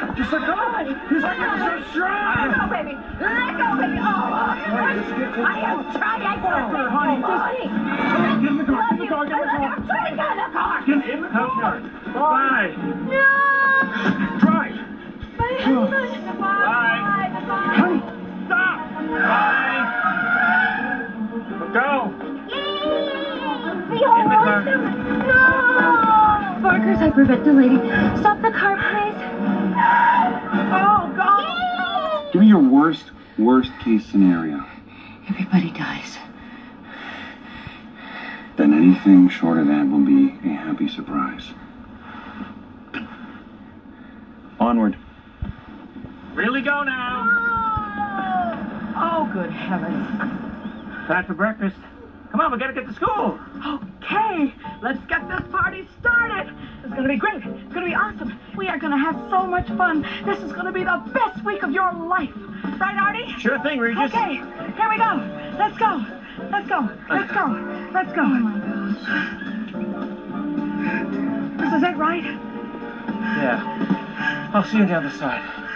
Just let go. Just let go. So strong. Let go, baby. Let go, baby. Oh, I am trying. Honey. Get in the car. Get in the car. Get in the car. I'm trying to get in the car. Get in the car. Bye. No. Drive. My husband. Bye. Honey, stop. Bye. Go. In the car. No. Barker's hyperventilating. Stop the car, please. Oh, God. Give me your worst case scenario. Everybody dies. Then anything short of that will be a happy surprise. Onward. Really go now. Oh, good heavens. Time for breakfast. Come on, we gotta get to school. Okay, let's get this party started. It's gonna be great. It's gonna be awesome. We are gonna have so much fun. This is gonna be the best week of your life. Right, Artie? Sure thing, Regis. Okay, here we go. Let's go. Let's go. Let's go. Let's go. Oh my gosh. This is it, right? Yeah. I'll see you on the other side.